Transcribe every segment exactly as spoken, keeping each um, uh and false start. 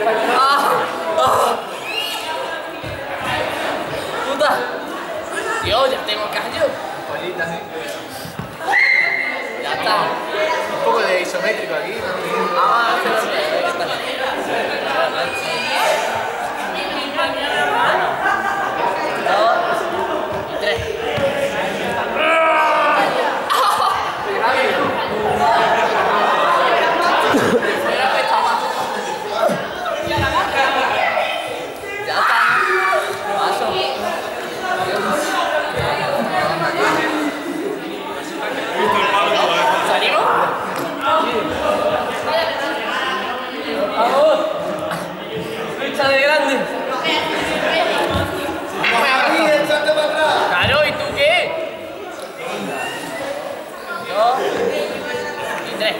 ¡Ah! ¡Ah! ¡Puta! Tío, ya tengo callo. Polita, ¿eh? Ya está. Un poco de isométrico aquí, ¿no? Ah, sí, sí, ya está. Dos y tres. Ya está. Paso. ¿Salimos? ¡Vamos! ¡Lucha de grande! Claro, ¿y tú qué? Dos y tres.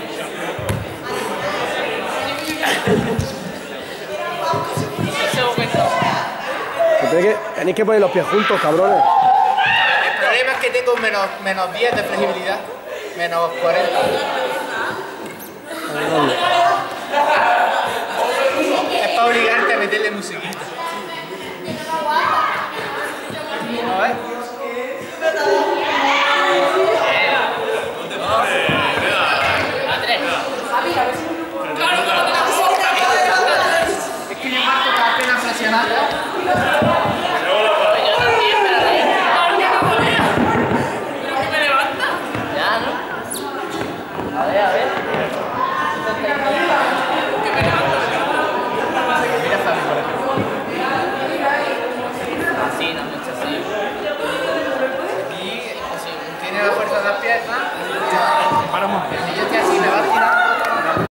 Ese momento. Que tenéis que poner los pies juntos, cabrones. El problema es que tengo menos, menos diez de flexibilidad, menos cuarenta. Es para obligarte a meterle musiquita. A ver. A tres. Es que yo parto cada pena fraccionada.